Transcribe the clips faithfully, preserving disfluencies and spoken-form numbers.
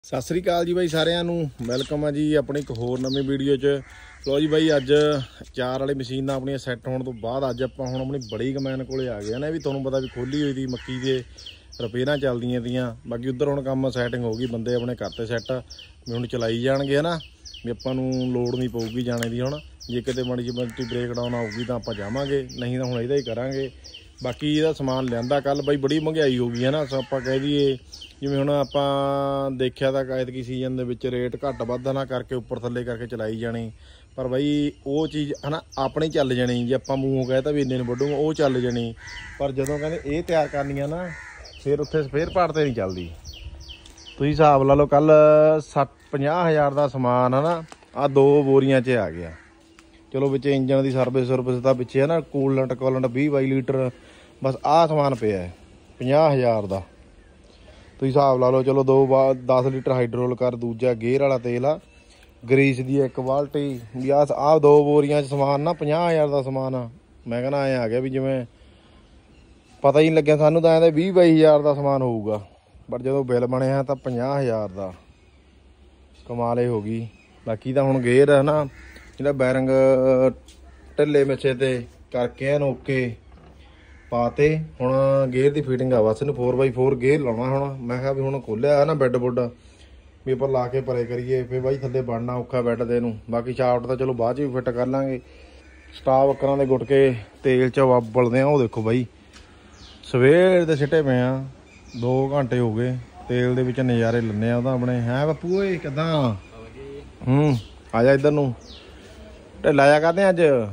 ਸਤਿ ਸ੍ਰੀ ਅਕਾਲ ਜੀ ਬਾਈ ਸਾਰਿਆਂ ਨੂੰ ਵੈਲਕਮ ਆ ਜੀ ਆਪਣੀ ਇੱਕ ਹੋਰ ਨਵੀਂ ਵੀਡੀਓ 'ਚ। ਲੋ ਜੀ ਬਾਈ ਅੱਜ ਚਾਰ ਵਾਲੀ ਮਸ਼ੀਨਾਂ ਆਪਣੀਆਂ ਸੈੱਟ ਹੋਣ ਤੋਂ ਬਾਅਦ ਅੱਜ ਆਪਾਂ ਹੁਣ ਆਪਣੀ ਬੜੀ ਕਮੈਨ ਕੋਲੇ ਆ ਗਏ ਨੇ। ਵੀ ਤੁਹਾਨੂੰ ਪਤਾ ਵੀ ਖੋਲੀ ਹੋਈ ਦੀ ਮੱਕੀ ਦੇ ਰਿਪੇਅਰਾਂ ਚੱਲਦੀਆਂ ਤੀਆਂ, ਬਾਕੀ ਉੱਧਰ ਹੁਣ ਕੰਮ ਸੈਟਿੰਗ ਹੋ ਗਈ, ਬੰਦੇ ਆਪਣੇ ਕਰਤੇ ਸੈੱਟ ਵੀ ਹੁਣ ਚਲਾਈ ਜਾਣਗੇ ਹੈ ਨਾ, ਵੀ ਆਪਾਂ ਨੂੰ ਲੋੜ ਨਹੀਂ ਪਊਗੀ ਜਾਣੇ ਦੀ। ਹੁਣ ਜੇ ਕਿਤੇ ਮਾੜੀ ਜਿਹੀ ਬੰਟੀ ਬ੍ਰੇਕ ਡਾਊਨ ਆਊਗੀ ਤਾਂ ਆਪਾਂ ਜਾਵਾਂਗੇ, ਨਹੀਂ ਤਾਂ ਹੁਣ ਇਹਦਾ ਹੀ ਕਰਾਂਗੇ। ਬਾਕੀ ਇਹਦਾ ਸਮਾਨ ਲਿਆਂਦਾ ਕੱਲ ਬਾਈ, ਬੜੀ ਮਹਿੰਗਾਈ ਹੋ ਗਈ ਹੈ ਨਾ। ਸੋ ਆਪਾਂ ਕਹਿ ਦਈਏ ਜਿਵੇਂ ਹੁਣ ਆਪਾਂ ਦੇਖਿਆ ਤਾਂ ਐਤਕੀ ਸੀਜ਼ਨ ਦੇ ਵਿੱਚ ਰੇਟ ਘੱਟ ਵੱਧ ਨਾ ਕਰਕੇ ਉੱਪਰ ਥੱਲੇ ਕਰਕੇ ਚਲਾਈ ਜਾਣੀ, ਪਰ ਬਾਈ ਉਹ ਚੀਜ਼ ਹੈ ਨਾ ਆਪਣੀ ਚੱਲ ਜਾਣੀ। ਜੇ ਆਪਾਂ ਮੂੰਹੋਂ ਕਹਿ ਤਾ ਵੀ ਇੰਨੇ ਨੂੰ ਵੱਢੂਗਾ ਉਹ ਚੱਲ ਜਾਣੀ, ਪਰ ਜਦੋਂ ਕਹਿੰਦੇ ਇਹ ਤਿਆਰ ਕਰਨੀਆਂ ਨਾ ਫਿਰ ਉੱਥੇ ਸਪੇਅਰ ਪਾਰਟ ਤੇ ਨਹੀਂ ਚੱਲਦੀ। ਤੁਸੀਂ ਹਿਸਾਬ ਲਾ ਲਓ ਕੱਲ ਸੱਠ ਪੰਜਾਹ ਹਜ਼ਾਰ ਦਾ ਸਮਾਨ ਹੈ ਨਾ, ਆਹ ਦੋ ਬੋਰੀਆਂ 'ਚ ਆ ਗਿਆ। ਚਲੋ ਵਿੱਚ ਇੰਜਨ ਦੀ ਸਰਵਿਸ ਸਰਵਿਸ ਦਾ ਪਿੱਛੇ ਹੈ ਨਾ, ਕੂਲੈਂਟ ਕੋਲੈਂਟ ਵੀਹ ਬਾਈ ਲੀਟਰ, ਬਸ ਆਹ ਸਮਾਨ ਪਿਆ ਪੰਜਾਹ ਹਜ਼ਾਰ ਦਾ। ਤੁਸੀਂ ਹਿਸਾਬ ਲਾ ਲਓ। ਚਲੋ ਦੋ ਬਾ ਦਸ ਲੀਟਰ ਹਾਈਡਰੋਲ ਕਰ, ਦੂਜਾ ਗੇਅਰ ਵਾਲਾ ਤੇਲ ਆ, ਗਰੀਸ ਦੀ ਇੱਕ ਬਾਲਟੀ, ਵੀ ਆਹ ਆਹ ਦੋ ਬੋਰੀਆਂ 'ਚ ਸਮਾਨ ਨਾ ਪੰਜਾਹ ਹਜ਼ਾਰ ਦਾ ਸਮਾਨ ਆ। ਮੈਂ ਕਹਿੰਦਾ ਐਂ ਆ ਗਿਆ ਵੀ ਜਿਵੇਂ ਪਤਾ ਹੀ ਨਹੀਂ ਲੱਗਿਆ ਸਾਨੂੰ, ਤਾਂ ਐਂ ਵੀਹ ਬਾਈ ਹਜ਼ਾਰ ਦਾ ਸਮਾਨ ਹੋਊਗਾ, ਬਟ ਜਦੋਂ ਬਿੱਲ ਬਣਿਆ ਤਾਂ ਪੰਜਾਹ ਹਜ਼ਾਰ ਦਾ। ਕਮਾਲ ਹੀ ਹੋ ਗਈ। ਬਾਕੀ ਤਾਂ ਹੁਣ ਗੇਅਰ ਹੈ ਨਾ, ਜਿਹੜਾ ਬੈਰਿੰਗ ਢਿੱਲੇ ਮਿੱਛੇ ਤੇ ਕਰਕੇ ਐਨ ਓਕੇ ਪਾਤੇ। ਹੁਣ ਗੇਅਰ ਦੀ ਫਿਟਿੰਗ ਆ ਬਸ, ਇਹਨੂੰ ਫੋਰ ਬਾਈ ਫੋਰ ਗੇਅਰ ਲਾਉਣਾ। ਹੁਣ ਮੈਂ ਕਿਹਾ ਵੀ ਹੁਣ ਖੋਲਿਆ ਹੈ ਨਾ ਬੈੱਡ ਬੁੱਡ, ਵੀ ਆਪਾਂ ਲਾ ਕੇ ਪਰੇ ਕਰੀਏ, ਫਿਰ ਬਾਈ ਥੱਲੇ ਬਣਨਾ ਔਖਾ ਬੈੱਡ ਦੇ ਨੂੰ। ਬਾਕੀ ਸ਼ਾਫਟ ਤਾਂ ਚਲੋ ਬਾਅਦ 'ਚ ਵੀ ਫਿੱਟ ਕਰ ਲਾਂਗੇ। ਸਟਾਫ ਅੱਕਰਾਂ ਦੇ ਗੁੱਟਕੇ ਤੇਲ 'ਚ ਉਬਲਦੇ ਆ, ਉਹ ਦੇਖੋ ਬਾਈ ਸਵੇਰ ਦੇ ਸਿੱਟੇ ਪਏ ਆ, ਦੋ ਘੰਟੇ ਹੋ ਗਏ ਤੇਲ ਦੇ ਵਿੱਚ ਨਜ਼ਾਰੇ ਲੈਂਦੇ ਆ ਉਹਦਾ ਆਪਣੇ। ਹੈਂ ਬਾਪੂ ਓਏ ਕਿੱਦਾਂ? ਹੂੰ ਆ ਜਾ ਇੱਧਰ ਨੂੰ। ਢਿੱਲਾ ਜਾ ਕਰਦੇ ਅੱਜ ਹੈਂ?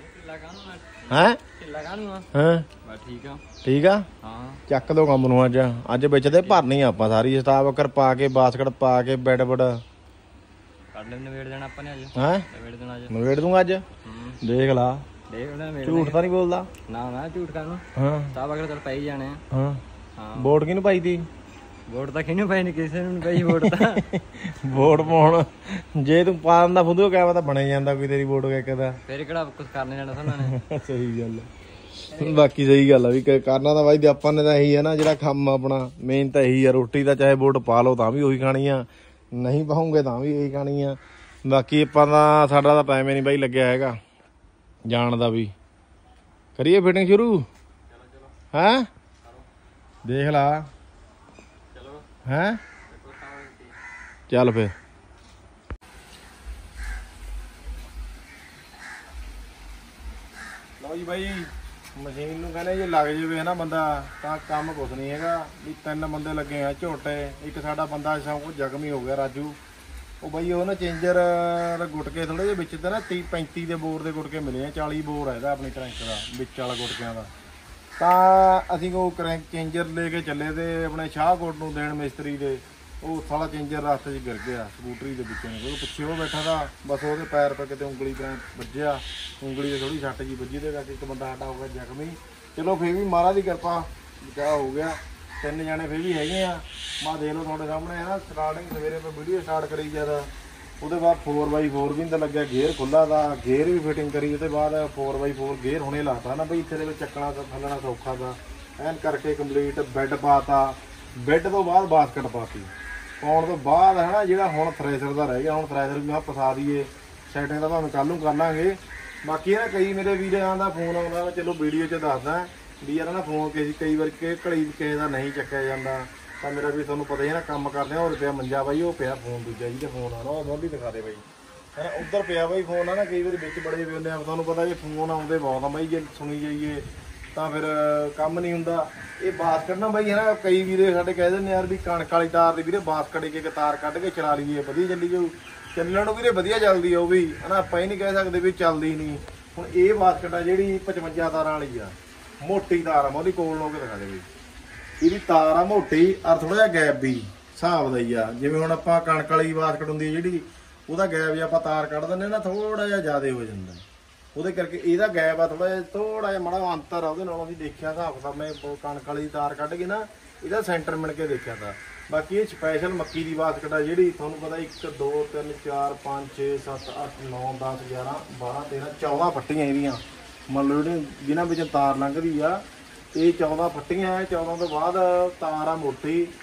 ਹਾਂ ਠੀਕ ਆ ਠੀਕ ਆ। ਹਾਂ ਚੱਕ ਦੋ ਕੰਮ ਨੂੰ। ਅੱਜ ਅੱਜ ਵਿੱਚ ਤੇ ਭਰਨੀ ਆ ਆਪਾਂ ਸਾਰੀ ਸਟਾਫ ਅੱਕਰ ਪਾ ਕੇ, ਬਾਸਕਟ ਪਾ ਕੇ, ਬੈਡ ਬੁੱਡ ਨਵੇੜ ਦੇਣਾ ਆਪਾਂ ਨੇ ਅੱਜ। ਹੈਂ ਨਵੇੜ ਦੂੰਗਾ ਅੱਜ, ਦੇਖ ਲਾ। ਝੂਠ ਤਾਂ ਨਹੀਂ ਬੋਲਦਾ ਨਾ, ਮੈਂ ਝੂਠ ਕਰਨਾ। ਹਾਂ ਸਟਾਫ ਅੱਕਰ ਚੱਲ ਪਾਈ ਜਾਣੇ। ਹਾਂ ਹਾਂ ਵੋਟ ਕਿਹਨੂੰ ਪਾਈ ਤੀ? ਵੋਟ ਤਾਂ ਕਿਹਨੂੰ ਪਾਈ ਨੀ, ਕਿਸੇ ਨੂੰ ਪਾਈ ਵੋਟ ਤਾਂ। ਵੋਟ ਪਾਉਣ ਜੇ ਤੂੰ ਪਾ ਦਿੰਦਾ ਫੁੱਦੂ ਕਹਿ ਤਾਂ ਬਣੇ ਜਾਂਦਾ ਕੋਈ ਤੇਰੀ ਵੋਟ ਕਹਿ ਦਾ, ਫਿਰ ਕਿਹੜਾ ਕੁਛ ਕਰਨੇ ਜਾਣਾ ਉਹਨਾਂ ਨੇ। ਸਹੀ ਗੱਲ ਹੈ। ਬਾਕੀ ਸਹੀ ਗੱਲ ਆ ਵੀ ਕਰਨਾ ਤਾਂ ਬਾਈ ਆਪਾਂ ਨੇ ਤਾਂ ਇਹੀ ਹੈ ਨਾ, ਜਿਹੜਾ ਕੰਮ ਆਪਣਾ ਮੇਨ ਤਾਂ ਇਹੀ ਆ। ਰੋਟੀ ਤਾਂ ਚਾਹੇ ਵੋਟ ਪਾ ਲਓ ਤਾਂ ਵੀ ਉਹੀ ਖਾਣੀ ਆ, ਨਹੀਂ ਪਾਉਂਗੇ ਤਾਂ ਵੀ ਇਹੀ ਖਾਣੀ ਆ। ਬਾਕੀ ਆਪਾਂ ਤਾਂ ਸਾਡਾ ਤਾਂ ਟਾਈਮ ਹੀ ਨਹੀਂ ਬਾਈ ਲੱਗਿਆ ਹੈਗਾ ਜਾਣ ਦਾ। ਵੀ ਕਰੀਏ ਫਿਟਿੰਗ ਸ਼ੁਰੂ ਹੈਂ? ਦੇਖ ਲਾ ਹੈਂ, ਚੱਲ ਫਿਰ। ਲਓ ਜੀ ਬਾਈ ਮਸ਼ੀਨ ਨੂੰ ਕਹਿੰਦੇ ਜੇ ਲੱਗ ਜਾਵੇ ਨਾ ਬੰਦਾ ਤਾਂ ਕੰਮ ਕੁਛ ਨਹੀਂ ਹੈਗਾ। ਵੀ ਤਿੰਨ ਬੰਦੇ ਲੱਗੇ ਆ ਝੋਟੇ, ਇੱਕ ਸਾਡਾ ਬੰਦਾ ਸਭ ਕੁਝ ਜ਼ਖਮੀ ਹੋ ਗਿਆ ਰਾਜੂ। ਉਹ ਬਾਈ ਉਹ ਨਾ ਚੇਂਜਰ ਗੁਟਕੇ ਥੋੜੇ ਜਿਹੇ ਵਿੱਚ ਤੇ ਨਾ ਤੀਹ ਪੈਂਤੀ ਦੇ ਬੋਰ ਦੇ ਗੁਟਕੇ ਮਿਲੇ ਆ, ਚਾਲੀ ਬੋਰ ਹੈ ਇਹਦਾ ਆਪਣੀ ਕਰੰਕ ਦਾ ਵਿੱਚ ਵਾਲਾ ਗੁਟਕਿਆਂ ਦਾ। ਤਾਂ ਅਸੀਂ ਉਹ ਕਰੰਕ ਚੇਂਜਰ ਲੈ ਕੇ ਚੱਲੇ ਤੇ ਆਪਣੇ ਸ਼ਾਹਕੋਟ ਨੂੰ ਦੇਣ ਮਿਸਤਰੀ ਦੇ, ਉਹ ਸਾਲਾ ਚੇਂਜਰ ਰਸਤੇ 'ਚ ਗਿਰ ਗਿਆ ਸਕੂਟਰੀ ਦੇ ਵਿੱਚੋਂ। ਉਹ ਪਿੱਛੇ ਉਹ ਬੈਠਾ ਤਾ, ਬਸ ਉਹਦੇ ਪੈਰ 'ਤੇ ਕਿਤੇ ਉਂਗਲੀ ਪੈ ਵੱਜਿਆ, ਉਂਗਲੀ 'ਤੇ ਥੋੜ੍ਹੀ ਸੱਟ ਜੀ ਵੱਜੀ, ਦੇ ਕਰਕੇ ਇੱਕ ਬੰਦਾ ਸਾਡਾ ਹੋ ਗਿਆ ਜ਼ਖਮੀ। ਚਲੋ ਫਿਰ ਵੀ ਮਹਾਰਾਜ ਦੀ ਕਿਰਪਾ ਬਚਾਅ ਹੋ ਗਿਆ। ਤਿੰਨ ਜਾਣੇ ਫਿਰ ਵੀ ਹੈਗੇ ਆ। ਮੈਂ ਦੇਖ ਲਓ ਤੁਹਾਡੇ ਸਾਹਮਣੇ ਹੈ ਨਾ, ਸਟਾਰਟਿੰਗ ਸਵੇਰੇ ਆਪਾਂ ਵੀਡੀਓ ਸਟਾਰਟ ਕਰੀ ਜਦ, ਉਹਦੇ ਬਾਅਦ ਫੋਰ ਬਾਈ ਫੋਰ ਵੀ ਤਾਂ ਲੱਗਿਆ, ਗੇਅਰ ਖੁੱਲ੍ਹਾ ਦਾ, ਗੇਅਰ ਵੀ ਫਿਟਿੰਗ ਕਰੀ। ਉਹਦੇ ਬਾਅਦ ਫੋਰ ਬਾਈ ਫੋਰ ਗੇਅਰ ਹੁਣੇ ਲਾਤਾ ਨਾ ਬਈ, ਇੱਥੇ ਦੇ ਵਿੱਚ ਚੱਕਣਾ ਤਾਂ ਥੱਲਣਾ ਸੌਖਾ ਦਾ ਐਨ ਕਰਕੇ ਕੰਪਲੀਟ। ਬੈੱਡ ਪਾਤਾ, ਬੈੱਡ ਤੋਂ ਬਾਅਦ ਬਾਸਕਟ ਪਾਤੀ, ਪਾਉਣ ਤੋਂ ਬਾਅਦ ਹੈ ਨਾ ਜਿਹੜਾ ਹੁਣ ਥ੍ਰੈਸ਼ਰ ਦਾ ਰਹਿ ਗਿਆ, ਹੁਣ ਥ੍ਰੈਸ਼ਰ ਵੀ ਮੈਂ ਪਸਾ ਦਈਏ। ਸੈਟਿੰਗ ਤਾਂ ਭਾਵੇਂ ਕੱਲ੍ਹ ਨੂੰ ਕਰ ਲਾਂਗੇ। ਬਾਕੀ ਨਾ ਕਈ ਮੇਰੇ ਵੀਰਾਂ ਦਾ ਫੋਨ ਆਉਂਦਾ, ਚਲੋ ਵੀਡੀਓ 'ਚ ਦੱਸਦਾ ਵੀ ਯਾਰ ਨਾ ਫੋਨ ਕਿਸੇ ਕਈ ਵਾਰ ਕਿ ਘੜੀ ਕਿਸੇ ਦਾ ਨਹੀਂ ਚੱਕਿਆ ਜਾਂਦਾ, ਤਾਂ ਮੇਰਾ ਵੀ ਤੁਹਾਨੂੰ ਪਤਾ ਹੀ ਨਾ ਕੰਮ ਕਰਦੇ ਆ। ਹੋਰ ਪਿਆ ਮੰਜਾ ਬਾਈ, ਉਹ ਪਿਆ ਫੋਨ ਦੂਜਾ ਜਿਹਦੇ ਫੋਨ ਆਉਣਾ, ਉਹ ਵੀ ਦਿਖਾ ਦੇ ਬਾਈ ਹੈ ਉੱਧਰ ਪਿਆ ਬਾਈ ਫੋਨ ਆ ਨਾ। ਕਈ ਵਾਰੀ ਵਿੱਚ ਬੜੇ ਵੀ ਹੁੰਦੇ ਆ, ਤੁਹਾਨੂੰ ਪਤਾ ਜੇ ਫੋਨ ਆਉਂਦੇ ਬਹੁਤ ਆ ਬਾਈ, ਜੇ ਸੁਣੀ ਜਾਈਏ ਤਾਂ ਫਿਰ ਕੰਮ ਨਹੀਂ ਹੁੰਦਾ। ਇਹ ਬਾਸਕਟ ਨਾ ਬਾਈ ਹੈ ਨਾ, ਕਈ ਵੀਰੇ ਸਾਡੇ ਕਹਿ ਦਿੰਦੇ ਯਾਰ ਵੀ ਕਣਕ ਵਾਲੀ ਤਾਰ ਦੀ ਵੀਰੇ ਬਾਸਕਟ ਇੱਕ ਇੱਕ ਤਾਰ ਕੱਢ ਕੇ ਚਲਾ ਲਈਏ, ਵਧੀਆ ਚੱਲੀ ਜਾਊ। ਚੱਲਣ ਨੂੰ ਵੀਰੇ ਵਧੀਆ ਚੱਲਦੀ ਆ ਉਹ ਵੀ ਹੈ ਨਾ, ਆਪਾਂ ਹੀ ਨਹੀਂ ਕਹਿ ਸਕਦੇ ਵੀ ਚੱਲਦੀ ਨਹੀਂ। ਹੁਣ ਇਹ ਬਾਸਕਟ ਆ ਜਿਹੜੀ ਪਚਵੰਜਾ ਤਾਰਾਂ ਵਾਲੀ ਆ, ਮੋਟੀ ਤਾਰ ਆ। ਮੈਂ ਉਹਦੀ ਕੋਲ ਲੋ ਕੇ ਦਿਖਾ ਦੇ ਬਈ, ਇਹਦੀ ਤਾਰ ਆ ਮੋਟੀ, ਔਰ ਥੋੜਾ ਜਿਹਾ ਗੈਪ ਵੀ ਹਿਸਾਬ ਦਾ ਹੀ ਆ। ਜਿਵੇਂ ਹੁਣ ਆਪਾਂ ਕਣਕ ਵਾਲੀ ਬਾਸਕਟ ਹੁੰਦੀ ਹੈ ਜਿਹੜੀ, ਉਹਦਾ ਗੈਪ ਜੇ ਆਪਾਂ ਤਾਰ ਕੱਢ ਦਿੰਦੇ ਨਾ ਥੋੜਾ ਜਿਹਾ ਜ਼ਿਆਦਾ ਹੋ ਜਾਂਦਾ, ਉਹਦੇ ਕਰਕੇ ਇਹਦਾ ਗੈਪ ਆ ਥੋੜਾ ਜਿਹਾ, ਥੋੜਾ ਜਿਹਾ ਮਾੜਾ ਅੰਤਰ ਆ ਉਹਦੇ ਨਾਲ। ਅਸੀਂ ਦੇਖਿਆ ਹਿਸਾਬ ਕਿਤਾਬ, ਮੈਂ ਕਣਕ ਵਾਲੀ ਤਾਰ ਕੱਢ ਕੇ ਨਾ ਇਹਦਾ ਸੈਂਟਰ ਮਿਣ ਕੇ ਦੇਖਿਆ ਤਾਂ। ਬਾਕੀ ਇਹ ਸਪੈਸ਼ਲ ਮੱਕੀ ਦੀ ਬਾਸਕਟ ਆ ਜਿਹੜੀ, ਤੁਹਾਨੂੰ ਪਤਾ ਇੱਕ ਦੋ ਤਿੰਨ ਚਾਰ ਪੰਜ ਛੇ ਸੱਤ ਅੱਠ ਨੌ ਦਸ ਗਿਆਰਾਂ ਬਾਰਾਂ ਤੇਰਾਂ ਚੌਦਾਂ ਫੱਟੀਆਂ ਇਹਦੀਆਂ, ਮੰਨ ਲਓ ਜਿਹੜੇ ਜਿਨ੍ਹਾਂ ਵਿੱਚ ਤਾਰ ਲੰਘਦੀ ਆ, ਇਹ ਚੌਦਾਂ ਫੱਟੀਆਂ। ਚੌਦਾਂ ਤੋਂ ਬਾਅਦ ਤਾਰ ਆ ਮੋਟੀ,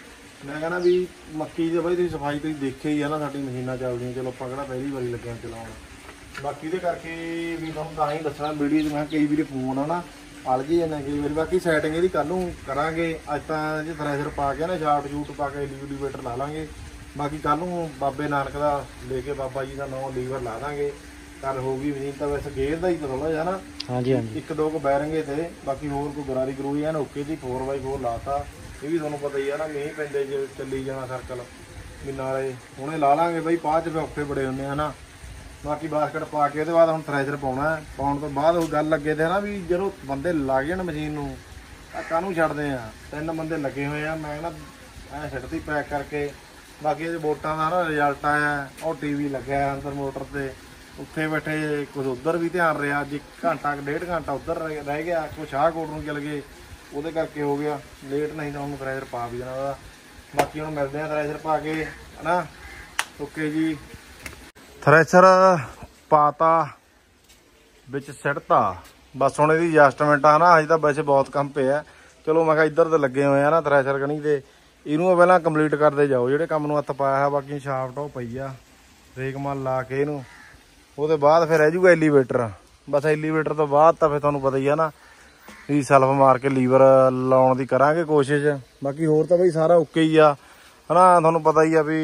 ਮੈਂ ਕਹਿੰਦਾ ਵੀ ਮੱਕੀ ਦੇ ਬਾਈ ਤੁਸੀਂ ਸਫਾਈ ਤੁਸੀਂ ਦੇਖਿਆ ਹੀ ਆ ਨਾ ਸਾਡੀ ਮਸ਼ੀਨਾਂ ਚੱਲਦੀਆਂ। ਚਲੋ ਆਪਾਂ ਕਿਹੜਾ ਪਹਿਲੀ ਵਾਰੀ ਲੱਗਿਆ ਚਲਾਉਣ। ਬਾਕੀ ਦੇ ਕਰਕੇ ਵੀ ਤੁਹਾਨੂੰ ਤਾਂ ਹੀ ਦੱਸਣਾ ਵੀਡੀਓ 'ਚ। ਮੈਂ ਕਈ ਵਾਰੀ ਫੋਨ ਆ ਨਾ ਅਲ ਗਈ ਜਾਂਦਾ ਕਈ ਵਾਰੀ। ਬਾਕੀ ਸੈਟਿੰਗ ਇਹਦੀ ਕੱਲ੍ਹ ਨੂੰ ਕਰਾਂਗੇ। ਅੱਜ ਤਾਂ ਜੇ ਥ੍ਰੈਸ਼ਰ ਪਾ ਕੇ ਨਾ ਸ਼ਾਰਟ ਸ਼ੂਟ ਪਾ ਕੇ ਲੀਵਰ ਲਾ ਲਾਂਗੇ। ਬਾਕੀ ਕੱਲ੍ਹ ਨੂੰ ਬਾਬੇ ਨਾਨਕ ਦਾ ਲੈ ਕੇ ਬਾਬਾ ਜੀ ਦਾ ਨਾਂ ਲੀਵਰ ਲਾ ਦਾਂਗੇ। ਕੱਲ ਹੋ ਗਈ ਮਸ਼ੀਨ ਤਾਂ ਵੈਸੇ ਗੇਅਰ ਦਾ ਹੀ ਥੋੜਾ ਜਿਹਾ ਨਾ। ਹਾਂਜੀ ਹਾਂਜੀ ਇੱਕ ਦੋ ਕੁ ਬੈਰਿੰਗੇ ਤੇ ਬਾਕੀ ਹੋਰ ਕੋਈ ਗਰਾਰੀ ਗਰੂਈ ਐਨ ਓਕੇ ਦੀ ਫੋਰ ਬਾਈ ਫੋਰ ਲਾਤਾ। ਇਹ ਵੀ ਤੁਹਾਨੂੰ ਪਤਾ ਹੀ ਆ ਨਾ ਮੀਂਹ ਪੈਂਦੇ ਜੇ ਚੱਲੀ ਜਾਣਾ ਸਰਕਲ ਵੀ ਨਾਲੇ ਹੁਣੇ ਲਾ ਲਾਂਗੇ ਬਈ। ਬਾਅਦ 'ਚ ਔਖੇ ਬੜੇ ਹੁੰਦੇ ਆ ਨਾ। ਬਾਕੀ ਬਾਸਕਟ ਪਾ ਕੇ ਉਹਦੇ ਬਾਅਦ ਹੁਣ ਥ੍ਰੈਸ਼ਰ ਪਾਉਣਾ। ਪਾਉਣ ਤੋਂ ਬਾਅਦ ਉਹ ਗੱਲ ਲੱਗੇ ਤੇ ਨਾ ਵੀ ਜਦੋਂ ਬੰਦੇ ਲੱਗ ਜਾਣ ਮਸ਼ੀਨ ਨੂੰ ਤਾਂ ਕਾਹਨੂੰ ਛੱਡਦੇ ਆ। ਤਿੰਨ ਬੰਦੇ ਲੱਗੇ ਹੋਏ ਆ। ਮੈਂ ਨਾ ਐਂ ਛੱਡਤੀ ਪੈਕ ਕਰਕੇ। ਬਾਕੀ ਇਹ ਵੋਟਾਂ ਦਾ ਨਾ ਰਿਜ਼ਲਟ ਆਇਆ। ਉਹ ਟੀ ਵੀ ਲੱਗਿਆ ਅੰਦਰ ਮੋਟਰ ਤੇ ਉੱਥੇ ਬੈਠੇ। ਕੁਝ ਉੱਧਰ ਵੀ ਧਿਆਨ ਰਿਹਾ। ਅੱਜ ਘੰਟਾ ਡੇਢ ਘੰਟਾ ਉੱਧਰ ਰਹਿ ਗਿਆ। ਕੁਛ ਸ਼ਾਹਕੋਟ ਨੂੰ ਚਲ ਗਏ ਉਹਦੇ ਕਰਕੇ ਹੋ ਗਿਆ ਲੇਟ। ਨਹੀਂ ਤਾਂ ਉਹਨੂੰ ਥ੍ਰੈਸ਼ਰ ਪਾ ਵੀ ਦੇਣਾ ਉਹਦਾ। ਬਾਕੀ ਹੁਣ ਮਿਲਦੇ ਆ ਥ੍ਰੈਸ਼ਰ ਪਾ ਕੇ ਹੈ ਨਾ। ਓਕੇ ਜੀ ਥ੍ਰੈਸ਼ਰ ਪਾਤਾ ਵਿੱਚ ਸਿੱਟਤਾ। ਬਸ ਹੁਣ ਇਹਦੀ ਐਡਜਸਟਮੈਂਟ ਆ ਨਾ। ਅਜੇ ਤਾਂ ਵੈਸੇ ਬਹੁਤ ਕੰਮ ਪਿਆ। ਚਲੋ ਮੈਂ ਕਿਹਾ ਇੱਧਰ ਤੇ ਲੱਗੇ ਹੋਏ ਆ ਨਾ ਥ੍ਰੈਸ਼ਰ ਕਣੀ ਤੇ ਇਹਨੂੰ ਪਹਿਲਾਂ ਕੰਪਲੀਟ ਕਰਦੇ ਜਾਓ ਜਿਹੜੇ ਕੰਮ ਨੂੰ ਹੱਥ ਪਾਇਆ ਹੈ। ਬਾਕੀ ਸ਼ਾਫਟ ਉਹ ਪਈ ਆ ਰੇਕ ਮਾਲ ਲਾ ਕੇ ਇਹਨੂੰ। ਉਹਦੇ ਬਾਅਦ ਫਿਰ ਰਹਿ ਜੂਗਾ ਐਲੀਵੇਟਰ। ਬਸ ਐਲੀਵੇਟਰ ਤੋਂ ਬਾਅਦ ਤਾਂ ਫਿਰ ਤੁਹਾਨੂੰ ਪਤਾ ਹੀ ਆ ਨਾ ਵੀ ਸੈਲਫ ਮਾਰ ਕੇ ਲੀਵਰ ਲਾਉਣ ਦੀ ਕਰਾਂਗੇ ਕੋਸ਼ਿਸ਼। ਬਾਕੀ ਹੋਰ ਤਾਂ ਬਈ ਸਾਰਾ ਓਕੇ ਹੀ ਆ ਹੈ ਨਾ। ਤੁਹਾਨੂੰ ਪਤਾ ਹੀ ਆ ਵੀ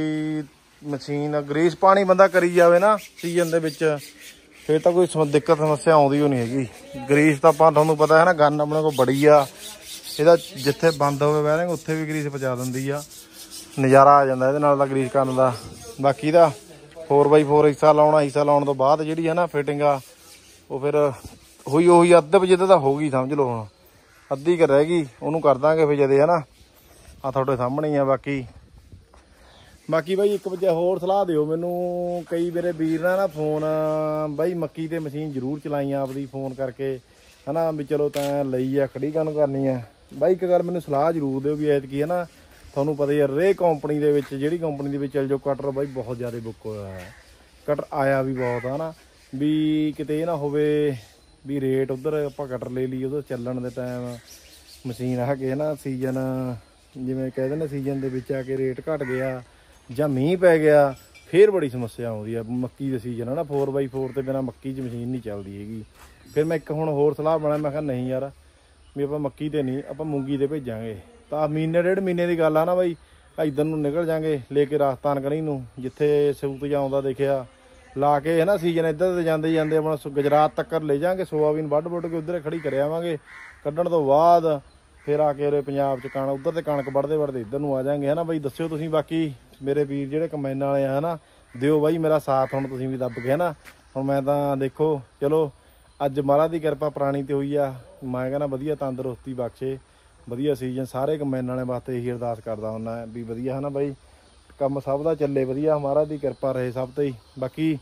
ਮਸ਼ੀਨ ਗਰੀਸ ਪਾਣੀ ਬੰਦਾ ਕਰੀ ਜਾਵੇ ਨਾ ਸੀਜ਼ਨ ਦੇ ਵਿੱਚ ਫਿਰ ਤਾਂ ਕੋਈ ਦਿੱਕਤ ਸਮੱਸਿਆ ਆਉਂਦੀ ਓ ਨਹੀਂ ਹੈਗੀ। ਗਰੀਸ ਤਾਂ ਆਪਾਂ ਤੁਹਾਨੂੰ ਪਤਾ ਹੈ ਨਾ ਗਨ ਆਪਣੇ ਕੋਲ ਬੜੀ ਆ। ਇਹਦਾ ਜਿੱਥੇ ਬੰਦ ਹੋਵੇ ਬੈਰਿੰਗ ਉੱਥੇ ਵੀ ਗਰੀਸ ਪਹੁੰਚਾ ਦਿੰਦੀ ਆ। ਨਜ਼ਾਰਾ ਆ ਜਾਂਦਾ ਇਹਦੇ ਨਾਲ ਦਾ ਗਰੀਸ ਕਰਨ ਦਾ। ਬਾਕੀ ਇਹਦਾ ਫੋਰ ਬਾਈ ਫੋਰ ਹਿੱਸਾ ਲਾਉਣਾ। ਹਿੱਸਾ ਲਾਉਣ ਤੋਂ ਬਾਅਦ ਜਿਹੜੀ ਹੈ ਨਾ ਫਿਟਿੰਗ ਆ ਉਹ ਫਿਰ ਹੋਈ ਉਹੀ ਅੱਧ ਵਜੇ ਤਾਂ ਹੋ ਗਈ ਸਮਝ ਲਓ। ਹੁਣ ਅੱਧੀ ਕੁ ਰਹਿ ਗਈ ਉਹਨੂੰ ਕਰ ਦਾਂਗੇ ਫਿਰ ਜਦੇ ਹੈ ਨਾ। ਆ ਤੁਹਾਡੇ ਸਾਹਮਣੇ ਹੀ ਆ। ਬਾਕੀ ਬਾਕੀ ਬਾਈ ਇੱਕ ਵਜੇ ਹੋਰ ਸਲਾਹ ਦਿਓ ਮੈਨੂੰ। ਕਈ ਮੇਰੇ ਵੀਰ ਨਾ ਨਾ ਫੋਨ ਬਾਈ ਮੱਕੀ ਤੇ ਮਸ਼ੀਨ ਜ਼ਰੂਰ ਚਲਾਈ ਆ ਆਪਦੀ ਫੋਨ ਕਰਕੇ ਹੈ ਨਾ ਵੀ ਚਲੋ ਤਾਂ ਲਈ ਆ ਖੜੀ ਕਾਹਨੂੰ ਕਰਨੀ ਆ। ਬਾਈ ਇੱਕ ਗੱਲ ਮੈਨੂੰ ਸਲਾਹ ਜ਼ਰੂਰ ਦਿਓ ਵੀ ਐਤਕੀ ਹੈ ਨਾ ਤੁਹਾਨੂੰ ਪਤਾ ਹੀ ਆ ਰੇ ਕੰਪਨੀ ਦੇ ਵਿੱਚ ਜਿਹੜੀ ਕੰਪਨੀ ਦੇ ਵਿੱਚ ਚੱਲ ਜਾਓ ਕਟਰ ਬਾਈ ਬਹੁਤ ਜ਼ਿਆਦਾ ਬੁੱਕ ਹੋਇਆ ਹੈ। ਕਟਰ ਆਇਆ ਵੀ ਬਹੁਤ ਆ ਨਾ ਵੀ ਕਿਤੇ ਇਹ ਨਾ ਹੋਵੇ ਵੀ ਰੇਟ ਉੱਧਰ ਆਪਾਂ ਕਟਰ ਲੈ ਲਈ ਉਧਰ ਚੱਲਣ ਦੇ ਟਾਈਮ ਮਸ਼ੀਨ ਹੈਗੇ ਨਾ ਸੀਜ਼ਨ ਜਿਵੇਂ ਕਹਿ ਦਿੰਦੇ ਸੀਜ਼ਨ ਦੇ ਵਿੱਚ ਆ ਕੇ ਰੇਟ ਘਟ ਗਿਆ ਜਾਂ ਮੀਂਹ ਪੈ ਗਿਆ ਫਿਰ ਬੜੀ ਸਮੱਸਿਆ ਆਉਂਦੀ ਆ। ਮੱਕੀ ਦੇ ਸੀਜ਼ਨ ਹੈ ਨਾ ਫੋਰ ਬਾਈ ਫੋਰ ਤੇ ਬਿਨਾਂ ਮੱਕੀ 'ਚ ਮਸ਼ੀਨ ਨਹੀਂ ਚੱਲਦੀ ਹੈਗੀ। ਫਿਰ ਮੈਂ ਇੱਕ ਹੁਣ ਹੋਰ ਸਲਾਹ ਬਣਾਇਆ। ਮੈਂ ਕਿਹਾ ਨਹੀਂ ਯਾਰ ਵੀ ਆਪਾਂ ਮੱਕੀ ਤੇ ਨਹੀਂ ਆਪਾਂ ਮੂੰਗੀ ਤੇ ਭੇਜਾਂਗੇ। ਤਾਂ ਮਹੀਨੇ ਡੇਢ ਮਹੀਨੇ ਦੀ ਗੱਲ ਆ ਨਾ ਬਾਈ। ਇੱਧਰ ਨੂੰ ਨਿਕਲ ਜਾਂਗੇ ਲੈ ਕੇ ਰਾਜਸਥਾਨ ਕਣੀ ਨੂੰ ਜਿੱਥੇ ਸੂਤ ਜਾਉਂਦਾ ਦੇਖਿਆ ਲਾ ਕੇ ਹੈ ਨਾ ਸੀਜ਼ਨ ਇੱਧਰ ਤੇ ਜਾਂਦੇ ਜਾਂਦੇ ਆਪਣਾ ਗੁਜਰਾਤ ਤੱਕ ਲੈ ਜਾਵਾਂਗੇ। ਸੋਆਬੀਨ ਵੱਢ ਵੱਢ ਕੇ ਉੱਧਰ ਖੜੀ ਕਰ ਆਵਾਂਗੇ। ਕੱਢਣ ਤੋਂ ਬਾਅਦ ਫਿਰ ਆ ਕੇ ਉਰੇ ਪੰਜਾਬ 'ਚ ਕਣਕ ਉੱਧਰ ਤੇ ਕਣਕ ਵੱਢਦੇ ਵੱਢਦੇ ਇੱਧਰ ਨੂੰ ਆ ਜਾਵਾਂਗੇ ਹੈ ਨਾ ਬਾਈ। ਦੱਸਿਓ ਤੁਸੀਂ ਬਾਕੀ ਮੇਰੇ ਵੀਰ ਜਿਹੜੇ ਕੰਬਾਈਨਾਂ ਵਾਲੇ ਆ ਹੈ ਨਾ ਦਿਓ ਬਾਈ ਮੇਰਾ ਸਾਥ। ਹੁਣ ਤੁਸੀਂ ਵੀ ਦੱਬ ਕੇ ਹੈ ਨਾ। ਹੁਣ ਮੈਂ ਤਾਂ ਦੇਖੋ ਚਲੋ ਅੱਜ ਮਹਾਰਾਜ ਦੀ ਕਿਰਪਾ ਪੁਰਾਣੀ ਤੇ ਹੋਈ ਆ। ਮੈਂ ਕਹਿੰਦਾ ਵਧੀਆ ਤੰਦਰੁਸਤੀ ਬਖਸ਼ੇ ਵਧੀਆ ਸੀਜ਼ਨ ਸਾਰੇ ਕੰਬਾਈਨਾਂ ਵਾਲੇ ਵਾਸਤੇ ਇਹੀ ਅਰਦਾਸ ਕਰਦਾ ਹੁੰਦਾ ਵੀ ਵਧੀਆ ਹੈ ਨਾ ਬਾਈ ਕੰਮ ਸਭ ਦਾ ਚੱਲੇ ਵਧੀਆ। ਮਹਾਰਾਜ ਦੀ ਕਿਰਪਾ ਰਹੇ ਸਭ ਤੇ ਹੀ। ਬਾਕੀ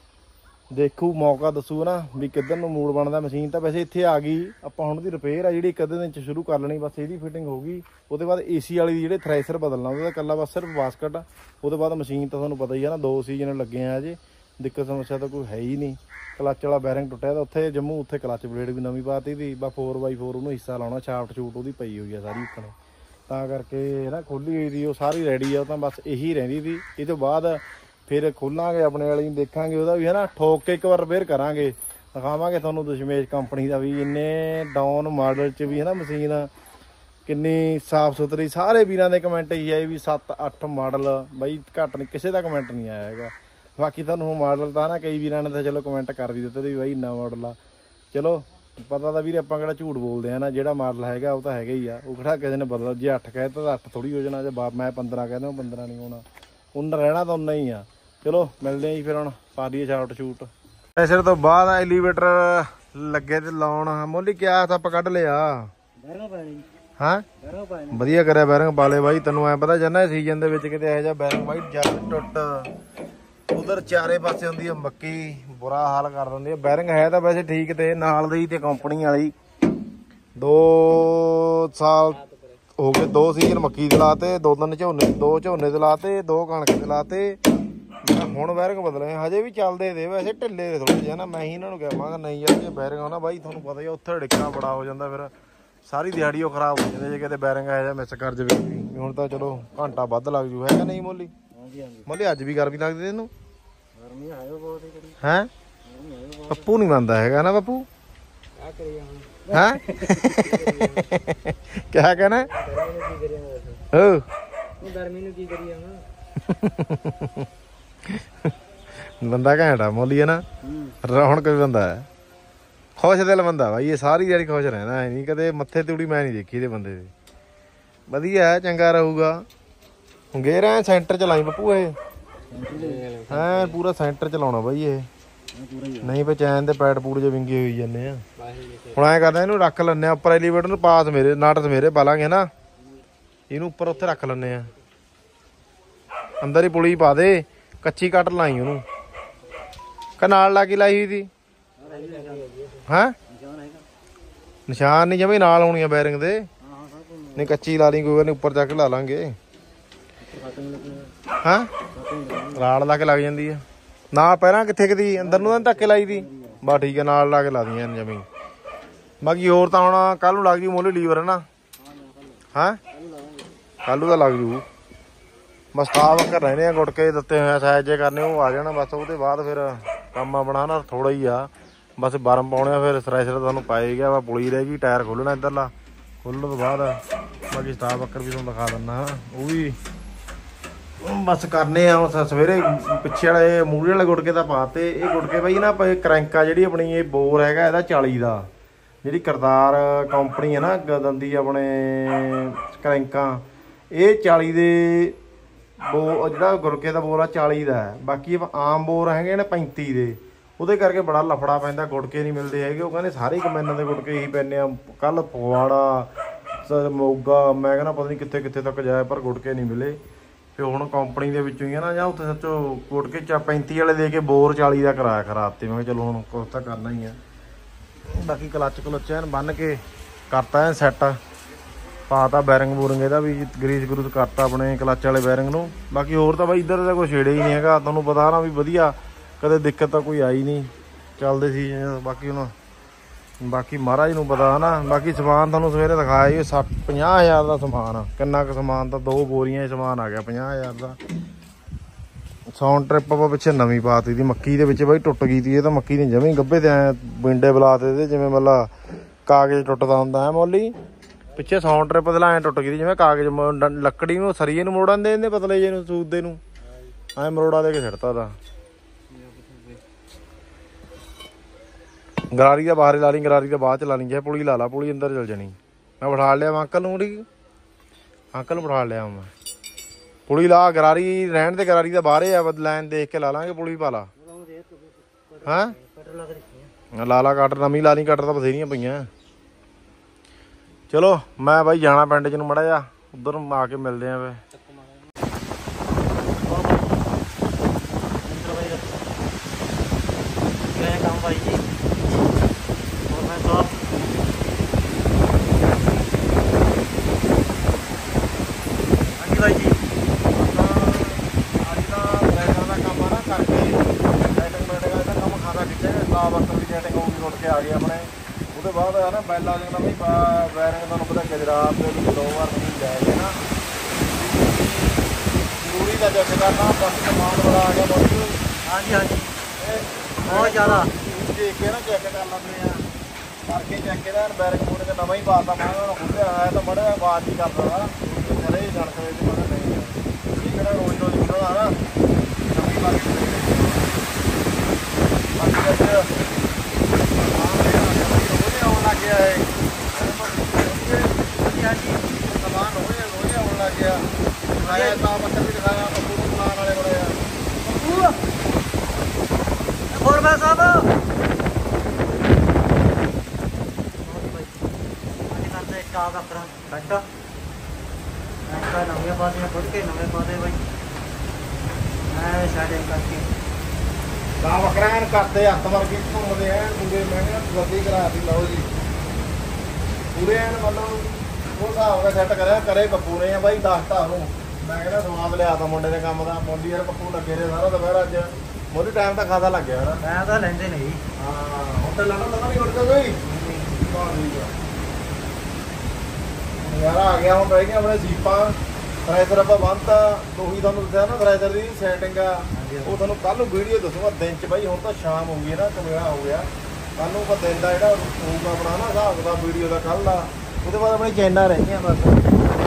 ਦੇਖੂ ਮੌਕਾ ਦੱਸੂ ਨਾ ਵੀ ਕਿੱਧਰ ਨੂੰ ਮੂਡ ਬਣਦਾ। ਮਸ਼ੀਨ ਤਾਂ ਵੈਸੇ ਇੱਥੇ ਆ ਗਈ। ਆਪਾਂ ਹੁਣ ਦੀ ਰਿਪੇਅਰ ਆ ਜਿਹੜੀ ਇੱਕ ਅੱਧੇ ਦਿਨ 'ਚ ਸ਼ੁਰੂ ਕਰ ਲੈਣੀ। ਬਸ ਇਹਦੀ ਫਿਟਿੰਗ ਹੋ ਗਈ। ਉਹਦੇ ਬਾਅਦ ਏ ਸੀ ਵਾਲੀ ਜਿਹੜੇ ਥ੍ਰੈਸ਼ਰ ਬਦਲਣਾ ਉਹਦਾ ਇਕੱਲਾ ਬਸ ਸਿਰਫ ਬਾਸਕਟ ਆ। ਉਹਦੇ ਬਾਅਦ ਮਸ਼ੀਨ ਤਾਂ ਤੁਹਾਨੂੰ ਪਤਾ ਹੀ ਆ ਨਾ ਦੋ ਸੀਜ਼ਨ ਲੱਗੇ ਆ ਅਜੇ। ਦਿੱਕਤ ਸਮੱਸਿਆ ਤਾਂ ਕੋਈ ਹੈ ਹੀ ਨਹੀਂ। ਕਲੱਚ ਵਾਲਾ ਬੈਰਿੰਗ ਟੁੱਟਿਆ ਤਾਂ ਉੱਥੇ ਜੰਮੂ ਉੱਥੇ ਕਲੱਚ ਪਲੇਟ ਵੀ ਨਵੀਂ ਪਾਤੀ ਤੀ। ਬਸ ਫੋਰ ਬਾਈ ਫੋਰ ਉਹਨੂੰ ਹਿੱਸਾ ਲਾਉਣਾ ਛਾਫਟ ਛੂਟ ਉਹਦੀ ਪਈ ਹੋਈ ਆ ਸਾਰੀ ਉੱਪਰ ਤਾਂ ਕਰਕੇ ਨਾ ਖੋਲੀ ਹੋਈ ਦੀ ਉਹ ਸਾਰੀ ਰੈਡੀ ਆ। ਤਾਂ ਬਸ ਇਹੀ ਰਹਿੰਦੀ ਤੀ। ਇਹ ਤੋਂ ਬਾਅਦ ਫਿਰ ਖੋਲਾਂਗੇ ਆਪਣੇ ਵਾਲੀ ਦੇਖਾਂਗੇ ਉਹਦਾ ਵੀ ਹੈ ਨਾ ਠੋਕ ਕੇ ਇੱਕ ਵਾਰ ਰਿਪੇਅਰ ਕਰਾਂਗੇ। ਦਿਖਾਵਾਂਗੇ ਤੁਹਾਨੂੰ ਦਸ਼ਮੇਸ਼ ਕੰਪਨੀ ਦਾ ਵੀ ਇੰਨੇ ਡਾਊਨ ਮਾਡਲ 'ਚ ਵੀ ਹੈ ਨਾ ਮਸ਼ੀਨ ਕਿੰਨੀ ਸਾਫ਼ ਸੁਥਰੀ। ਸਾਰੇ ਵੀਰਾਂ ਦੇ ਕਮੈਂਟ ਇਹੀ ਆਏ ਵੀ ਸੱਤ ਅੱਠ ਮਾਡਲ ਬਾਈ ਘੱਟ ਨਹੀਂ ਕਿਸੇ ਦਾ ਕਮੈਂਟ ਨਹੀਂ ਆਇਆ ਹੈਗਾ। ਬਾਕੀ ਤੁਹਾਨੂੰ ਮਾਡਲ ਤਾਂ ਨਾ ਕਈ ਵੀਰਾਂ ਨੇ ਤਾਂ ਚਲੋ ਕਮੈਂਟ ਕਰ ਵੀ ਦਿੱਤੇ ਵੀ ਬਾਈ ਇੰਨਾ ਮਾਡਲ ਆ। ਚਲੋ ਪਤਾ ਤਾਂ ਵੀਰੇ ਆਪਾਂ ਕਿਹੜਾ ਝੂਠ ਬੋਲਦੇ ਆ ਨਾ। ਜਿਹੜਾ ਮਾਡਲ ਹੈਗਾ ਉਹ ਤਾਂ ਹੈਗਾ ਹੀ ਆ। ਉਹ ਕਿਹੜਾ ਕਿਸੇ ਨੇ ਬਦਲ ਜੇ ਅੱਠ ਕਹਿ ਦਿੱਤਾ ਤਾਂ ਅੱਠ ਥੋੜ੍ਹੀ ਹੋ ਜਾਣਾ। ਜੇ ਬਾ ਮੈਂ ਪੰਦਰਾਂ ਕਹਿ ਦਿਆਂ ਪੰਦਰਾਂ ਨਹੀਂ ਹੋਣਾ। ਉਹਨਾਂ ਰਹਿਣਾ ਤਾਂ ਉਨਾ ਹੀ ਆ। ਚਲੋ ਮਿਲਦੇ ਆ ਜੀ ਫਿਰ ਹੁਣ ਪਾ ਦਈਏ ਸ਼ਾਰਟ ਸ਼ੂਟ। ਐਸੇ ਤੋਂ ਬਾਅਦ ਐਲੀਵੇਟਰ ਲੱਗੇ ਤੇ ਲਾਉਣ ਮੋਲੀ ਕਿਆ ਆਪਾਂ ਕੱਢ ਲਿਆ ਹਾਂ ਵਧੀਆ ਕਰਿਆ ਬੈਰਿੰਗ ਪਾ ਲਏ ਬਾਈ। ਤੈਨੂੰ ਐ ਪਤਾ ਜਾਂਦਾ ਸੀਜ਼ਨ ਦੇ ਵਿੱਚ ਕਿਤੇ ਇਹੋ ਜਿਹਾ ਬੈਰਿੰਗ ਬਾਈ ਜੱਟ ਟੁੱਟ ਉਧਰ ਚਾਰੇ ਪਾਸੇ ਹੁੰਦੀ ਆ ਮੱਕੀ ਬੁਰਾ ਹਾਲ ਕਰ ਦਿੰਦੀ ਆ। ਬੈਰਿੰਗ ਹੈ ਤਾਂ ਵੈਸੇ ਠੀਕ ਤੇ ਨਾਲ ਦੀ ਤੇ ਕੰਪਨੀ ਵਾਲੀ ਦੋ ਸਾਲ ਹੋ ਗਏ। ਦੋ ਸੀਜ਼ਨ ਮੱਕੀ ਦੇ ਲਾਤੇ ਦੋ ਤਿੰਨ ਝੋਨੇ ਦੋ ਝੋਨੇ ਦੇ ਲਾਤੇ ਦੋ ਕਣਕ ਦੇ ਲਾਤੇ। ਹੁਣ ਬੈਰਿੰਗ ਬਦਲੇ ਹਜੇ ਵੀ ਚੱਲਦੇ ਦੇ ਵੈਸੇ ਢਿੱਲੇ ਦੇ ਥੋੜੇ ਜਿਹੇ ਨਾ। ਮੈਂ ਹੀ ਇਹਨਾਂ ਨੂੰ ਕਹਾਂਗਾ ਨਹੀਂ ਯਾਰ ਜੇ ਬੈਰਿੰਗ ਆ ਨਾ ਬਾਈ ਤੁਹਾਨੂੰ ਪਤਾ ਹੀ ਉੱਥੇ ਡਿੱਕਣਾ ਬੜਾ ਹੋ ਜਾਂਦਾ। ਫਿਰ ਸਾਰੀ ਦਿਹਾੜੀ ਉਹ ਖਰਾਬ ਹੋ ਜਾਂਦੀ ਜੇ ਕਿਤੇ ਬੈਰਿੰਗ ਇਹੋ ਜਿਹਾ ਮਿਸ ਕਰ ਜਾਵੇ। ਹੁਣ ਤਾਂ ਚਲੋ ਘੰਟਾ ਵੱਧ ਲੱਗ ਜੂ ਹੈਗਾ ਨਹੀਂ ਮੋਲੀ? ਮੋਲੀ ਅੱਜ ਵੀ ਗਰਮੀ ਲੱਗਦੀ ਤੈਨੂੰ? ਹੈ ਪੱਪੂ ਨਹੀਂ ਮੰਨਦਾ ਹੈਗਾ ਨਾ ਪੱਪੂ? ਹੈ ਕਿਆ ਕਹਿਣਾ? ਗਰਮੀ ਨੂੰ ਕੀ ਕਰੀਏ ਹੁਣ? ਬੰਦਾ ਘੈਂਟ ਆ ਮੋਲੀ ਹੈ ਨਾ। ਹੁਣ ਕੋਈ ਬੰਦਾ ਹੈ ਖੁਸ਼ ਦਿਲ ਬੰਦਾ ਬਾਈ, ਇਹ ਸਾਰੀ ਦਿਹਾੜੀ ਖੁਸ਼ ਰਹਿੰਦਾ ਹੈ ਨਹੀਂ ਕਦੇ ਮੱਥੇ ਤੂੜੀ ਮੈਂ ਨਹੀਂ ਦੇਖੀ ਇਹਦੇ ਬੰਦੇ ਦੀ। ਵਧੀਆ ਚੰਗਾ ਰਹੂਗਾ। ਗੇਰ ਐ ਸੈਂਟਰ ਚ ਲਾਈ ਪੱਪੂ ਇਹ ਹੈਂ ਪੂਰਾ ਸੈਂਟਰ ਚ ਲਾਉਣਾ ਬਾਈ ਇਹ, ਨਹੀਂ ਫਿਰ ਚੈਨ ਦੇ ਪੈਡ ਪੂੜ ਜੇ ਵਿੰਗੇ ਹੋਈ ਜਾਂਦੇ ਆ। ਹੁਣ ਐਂ ਕਰਦਾ ਇਹਨੂੰ ਰੱਖ ਲੈਂਦੇ ਆ ਉੱਪਰ ਐਲੀਵੇਟਰ ਨੂੰ, ਪਾਸ ਮੇਰੇ ਨਾਟਸ ਮੇਰੇ ਪਾ ਲਾਂਗੇ ਨਾ ਇਹਨੂੰ ਉੱਪਰ ਉੱਥੇ ਰੱਖ ਲੈਂਦੇ ਆ। ਅੰਦਰ ਹੀ ਪੁਲੀ ਪਾ ਦੇ, ਕੱਚੀ ਕੱਟ ਲਾਈ ਉਹਨੂੰ ਕਿ ਨਾਲ ਲਾ ਕੇ ਲਾਈ ਹੋਈ ਸੀ? ਹੈਂ ਨਿਸ਼ਾਨ ਨਹੀਂ ਜਮੇ ਨਾਲ ਆਉਣੀ ਆ ਬੈਰਿੰਗ ਦੇ, ਨਹੀਂ ਕੱਚੀ ਲਾ ਲਈ ਕੋਈ ਗੱਲ ਨਹੀਂ, ਉੱਪਰ ਜਾ ਕੇ ਲਾ ਲਾਂਗੇ। ਹਾਂ ਰਾੜ ਲਾ ਕੇ ਲੱਗ ਜਾਂਦੀ ਆ ਨਾ, ਪਹਿਲਾਂ ਕਿੱਥੇ ਕਿਦੀ ਅੰਦਰ ਨੂੰ ਤਾਂ ਧੱਕੇ ਲਾਈ ਦੀ ਬਸ ਠੀਕ ਹੈ, ਨਾਲ ਲਾ ਕੇ ਲਾ ਦੀਆਂ ਜਮੀ। ਬਾਕੀ ਹੋਰ ਤਾਂ ਹੁਣ ਕੱਲ ਨੂੰ ਲੱਗ ਜੂ ਮੋਲੀ ਲੀਵਰ ਹੈ ਨਾ। ਹੈਂ ਕੱਲ ਨੂੰ ਤਾਂ ਲੱਗ ਜੂ ਬਸ, ਤਾਂ ਵਕਰ ਰਹਿੰਦੇ ਆ ਗੁਟਕੇ ਦਿੱਤੇ ਹੋਏ ਸਾਈਜ਼ ਜੇ ਕਰਨੇ ਉਹ ਆ ਜਾਣਾ ਬਸ। ਉਹਦੇ ਬਾਅਦ ਫਿਰ ਕੰਮ ਆਪਣਾ ਨਾ ਥੋੜਾ ਹੀ ਆ ਬਸ, ਬਰਮ ਪਾਉਣੇ ਆ ਫਿਰ ਥ੍ਰੈਸ਼ਰ ਤੁਹਾਨੂੰ ਪਾਏ ਗਿਆ ਵਾ। ਪੁਲੀ ਰਹਿ ਗਈ, ਟਾਇਰ ਖੋਲਣਾ ਇੱਧਰਲਾ, ਖੋਲਣ ਤੋਂ ਬਾਅਦ ਬਾਕੀ ਸਟਾਫ ਵਕਰ ਵੀ ਤੁਹਾਨੂੰ ਦਿਖਾ ਦਿੰਦਾ ਉਹ ਵੀ ਬਸ ਕਰਨੇ ਆ। ਸਵੇਰੇ ਪਿੱਛੇ ਵਾਲੇ ਮੂਹਰੇ ਵਾਲੇ ਗੁਟਕੇ ਤਾਂ ਪਾਤੇ। ਇਹ ਗੁਟਕੇ ਬਾਈ ਨਾ ਕਰੈਂਕਾ ਜਿਹੜੀ ਆਪਣੀ ਇਹ ਬੋਰ ਹੈਗਾ ਇਹਦਾ ਚਾਲੀ ਦਾ, ਜਿਹੜੀ ਕਰਤਾਰ ਕੰਪਨੀ ਹੈ ਨਾ ਦੰਦੀ ਆਪਣੇ ਕਰੈਂਕਾਂ, ਇਹ ਚਾਲੀ ਦੇ ਬੋ ਜਿਹੜਾ ਗੁਟਕੇ ਦਾ ਬੋਰ ਆ ਚਾਲੀ ਦਾ ਹੈ। ਬਾਕੀ ਆਮ ਬੋਰ ਹੈਗੇ ਨੇ ਪੈਂਤੀ ਦੇ, ਉਹਦੇ ਕਰਕੇ ਬੜਾ ਲਫੜਾ ਪੈਂਦਾ, ਗੁਟਕੇ ਨਹੀਂ ਮਿਲਦੇ ਹੈਗੇ। ਉਹ ਕਹਿੰਦੇ ਸਾਰੇ ਕੰਬਾਈਨਾਂ ਦੇ ਗੁਟਕੇ ਹੀ ਪੈਂਦੇ ਆ। ਕੱਲ ਫਗਵਾੜਾ ਮੋਗਾ ਮੈਂ ਕਹਿੰਦਾ ਪਤਾ ਨਹੀਂ ਕਿੱਥੇ ਕਿੱਥੇ ਤੱਕ ਜਾਏ ਪਰ ਗੁਟਕੇ ਨਹੀਂ ਮਿਲੇ। ਫਿਰ ਹੁਣ ਕੰਪਨੀ ਦੇ ਵਿੱਚੋਂ ਹੀ ਆ ਨਾ, ਜਾਂ ਉੱਥੇ ਸੱਚੋ ਗੁਟਕੇ ਚਾ ਪੈਂਤੀ ਵਾਲੇ ਦੇ ਕੇ ਬੋਰ ਚਾਲੀ ਦਾ ਕਰਾਇਆ ਖਰਾਬ ਤੇ। ਮੈਂ ਕਿਹਾ ਚਲੋ ਹੁਣ ਕੁਛ ਤਾਂ ਕਰਨਾ ਹੀ ਆ। ਬਾਕੀ ਕਲੱਚ ਕਲੁੱਚ ਐਨ ਬੰਨ ਕੇ ਕਰਤਾ ਐਨ ਸੈੱਟ, ਪਾਤਾ ਬੈਰਿੰਗ ਬੂਰਿੰਗ ਇਹਦਾ ਵੀ ਗਰੀਸ ਗਰੂਸ ਕਰਤਾ ਆਪਣੇ ਕਲੱਚ ਵਾਲੇ ਬੈਰਿੰਗ ਨੂੰ। ਬਾਕੀ ਹੋਰ ਤਾਂ ਬਾਈ ਇੱਧਰ ਦਾ ਕੋਈ ਛੇੜੇ ਹੀ ਨਹੀਂ ਹੈਗਾ, ਤੁਹਾਨੂੰ ਪਤਾ ਨਾ ਵੀ ਵਧੀਆ, ਕਦੇ ਦਿੱਕਤ ਤਾਂ ਕੋਈ ਆਈ ਨਹੀਂ, ਚੱਲਦੇ ਸੀ। ਬਾਕੀ ਹੁਣ ਬਾਕੀ ਮਹਾਰਾਜ ਨੂੰ ਪਤਾ ਨਾ। ਬਾਕੀ ਸਮਾਨ ਤੁਹਾਨੂੰ ਸਵੇਰੇ ਦਿਖਾਇਆ ਜੀ ਸੱਠ ਪੰਜਾਹ ਹਜ਼ਾਰ ਦਾ ਸਮਾਨ ਆ। ਕਿੰਨਾ ਕੁ ਸਮਾਨ ਤਾਂ ਦੋ ਬੋਰੀਆਂ ਸਮਾਨ ਆ ਗਿਆ ਪੰਜਾਹ ਹਜ਼ਾਰ ਦਾ। ਸਾਊਂਡ ਟ੍ਰਿਪ ਆਪਾਂ ਪਿੱਛੇ ਨਵੀਂ ਪਾਤੀ ਦੀ ਮੱਕੀ ਦੇ ਵਿੱਚ ਬਾਈ, ਟੁੱਟ ਗਈ ਤੀ ਇਹ ਤਾਂ ਮੱਕੀ ਦੀ ਜਮੀ ਗੱਭੇ ਤੇ ਐ ਬਿੰਡੇ ਬੁਲਾ ਤੇ ਇਹਦੇ ਜਿਵੇਂ ਮਤਲਬ ਕਾਗਜ਼ ਟੁੱਟਦਾ ਹੁੰਦਾ ਹੈ ਮੋਲੀ। ਪਿੱਛੇ ਸਾਊਂਡ ਟ੍ਰਿਪ ਦੇ ਲਾ ਐ ਟੁੱਟ ਗਈ ਤੀ ਜਿਵੇਂ ਕਾਗਜ਼ ਲੱਕੜੀ ਨੂੰ ਸਰੀਏ ਨੂੰ ਮੋੜਨ ਦੇ ਦਿੰਦੇ ਪਤਲੇ ਜੇ ਨੂੰ ਸੂਦੇ ਨੂੰ ਐ ਮਰੋੜਾ ਦੇ ਕੇ ਛੱਡਤਾ ਦਾ। ਗਰਾਰੀ ਦਾ ਬਾਹਰ ਲਾ ਲਈ, ਗਰਾਰੀ ਦਾ ਬਾਅਦ ਚ ਲਾ ਲਈ, ਜੇ ਪੁਲੀ ਲਾ ਲਾ, ਪੁਲੀ ਅੰਦਰ ਚਲ ਜਾਣੀ। ਮੈਂ ਬਿਠਾ ਲਿਆ ਅੰਕਲ ਨੂੰ, ਠੀਕ ਅੰਕਲ ਨੂੰ ਬਿਠਾ ਲਿਆ ਮੈਂ। ਪੁਲੀ ਲਾ, ਗਰਾਰੀ ਰਹਿਣ ਦੇ, ਗਰਾਰੀ ਦਾ ਬਾਹਰੇ ਆ ਲਾਈਨ ਦੇਖ ਕੇ ਲਾ ਲਾਂਗੇ, ਪੁਲੀ ਪਾ ਲਾ। ਹੈਂ ਲਾ ਲਾ ਕਟਰ ਨਵੀਂ ਲਾ ਲਈ, ਕਟਰ ਤਾਂ ਬਥੇਰੀਆਂ ਪਈਆਂ। ਚਲੋ ਮੈਂ ਬਾਈ ਜਾਣਾ ਪਿੰਡ ਚ ਨੂੰ ਮੜਾ ਜਾ, ਉਧਰ ਨੂੰ ਆ ਕੇ ਮਿਲਦੇ ਆ ਵੇ। ਆ ਗਏ ਆਪਣੇ ਉਹਦੇ ਬਾਅਦ ਹੈ ਨਾ ਬੈਲਾ ਜਿਹੜਾ ਵੀ ਵੈਰਿੰਗ ਤੁਹਾਨੂੰ ਪਤਾ ਗੁਜਰਾਤ ਦੇ ਵਿੱਚ ਦੋ ਵਾਰ ਨਹੀਂ ਜਾਏਗਾ ਨਾ, ਪੂਰੀ ਦਾ ਚੈੱਕ ਕਰਨਾ। ਬਾਕੀ ਸਮਾਨ ਬੜਾ ਆ ਗਿਆ ਬਹੁਤ। ਹਾਂਜੀ ਹਾਂਜੀ ਬਹੁਤ ਜ਼ਿਆਦਾ ਦੇਖ ਕੇ ਨਾ ਚੈੱਕ ਕਰ ਲੈਂਦੇ ਆ, ਕਰਕੇ ਚੈੱਕ ਇਹਦਾ ਵੈਰਿੰਗ ਬੂਰਿੰਗ ਦਾ ਨਵਾਂ ਹੀ ਪਾਤਾ। ਮੈਂ ਹੁਣ ਖੁੱਲਿਆ ਹੋਇਆ ਤਾਂ ਬੜਾ ਆਵਾਜ਼ ਹੀ ਕਰਦਾ ਵਾ ਸਾਰੇ ਕਣਕ ਵਿੱਚ ਪਤਾ ਨਹੀਂ ਇਹ ਕਿਹੜਾ ਰੋਜ਼ ਰੋਜ਼ ਖੁੱਲ੍ਹਦਾ ਨਾ ਨਵੀਂ ਬਾਕੀ ਬਾਕੀ ਲੱਗ ਗਿਆ ਹੈ ਸਮਾਨ ਹੋ ਗਿਆ ਰੋਜ਼ ਆਉਣ ਲੱਗ ਗਿਆ। ਦਿਖਾਇਆ ਤਾਂ ਬੱਕਰ ਵੀ ਦਿਖਾਇਆ ਪੱਪੂ ਨੂੰ ਬੁਲਾਉਣ ਵਾਲੇ ਬੜੇ ਆ। ਪੱਪੂ ਹੋਰ ਮੈਂ ਸਾਹਿਬ ਅੱਜ ਕਰਦੇ ਸਟਾਫ ਬੱਕਰਾ ਬੈਠਾ ਐਂਕਾ ਨਵੇਂ ਪਾਸੇ ਫੁੱਟ ਕੇ ਨਵੇਂ ਪਾਸੇ ਬਾਈ ਮੈਂ ਸਟਾਰਟਿੰਗ ਕਰਕੇ ਤਾਂ ਬੱਕਰਾ ਐਨ ਕਰਦੇ ਹੱਥ ਮਾਰ ਕੇ ਘੁੰਮਦੇ ਐਨ ਪੂਰੇ। ਮੈਂ ਕਿਹਾ ਵਰਦੀ ਕਰਾ ਦੀ ਲਓ ਜੀ ਪੂਰੇ ਐਨ ਮਤਲਬ ਉਹ ਹਿਸਾਬ ਨਾਲ ਸੈੱਟ ਕਰਿਆ ਕਰੇ ਪੱਪੂ ਨੇ ਆ ਬਾਈ ਦੱਸਤਾ ਉਹਨੂੰ। ਮੈਂ ਕਹਿੰਦਾ ਸਵਾਦ ਲਿਆ ਤਾ ਮੁੰਡੇ ਦੇ ਕੰਮ ਦਾ। ਮੁੰਡੀ ਯਾਰ ਪੱਪੂ ਲੱਗੇ ਨੇ ਸਾਰਾ ਦੁਪਹਿਰ ਅੱਜ ਉਹਦੇ ਟਾਈਮ ਤਾਂ ਖਾਸਾ ਲੱਗ ਗਿਆ ਨਾ। ਮੈਂ ਤਾਂ ਲੈਂਦੇ ਨਹੀਂ ਹਾਂ ਹੁਣ ਤਾਂ ਲਾਣਾ ਤਾਂ ਨਹੀਂ ਉੱਠਦਾ ਕੋਈ ਯਾਰ ਆ ਗਿਆ। ਹੁਣ ਰਹਿ ਗਈਆਂ ਆਪਣੇ ਜੀਪਾਂ ਥ੍ਰੈਸ਼ਰ ਆਪਾਂ ਬੰਨਤਾ ਉਹੀ ਤੁਹਾਨੂੰ ਦੱਸਿਆ ਨਾ ਥ੍ਰੈਸ਼ਰ ਦੀ ਸੈਟਿੰਗ ਆ ਉਹ ਤੁਹਾਨੂੰ ਕੱਲ ਨੂੰ ਵੀਡੀਓ ਦੱਸੂਗਾ ਦਿਨ ਚ ਬਾਈ। ਹੁਣ ਤਾਂ ਸ਼ਾਮ ਹੋ ਗਈ ਨਾ ਕਮੇੜਾ ਹੋ ਗਿਆ, ਕੱਲ ਨੂੰ ਆਪਾਂ ਦਿਨ ਦਾ ਜਿਹੜਾ ਹੋਊਗਾ ਆਪਣਾ ਨਾ ਹਿਸਾਬ ਦਾ ਵੀਡੀਓ ਦਾ ਕੱਲ ਦਾ ਉਹਦੇ ਬਾਅਦ ਆਪਣੀ ਚੈਨਾਂ ਰਹਿ ਗਈਆਂ ਬਸ।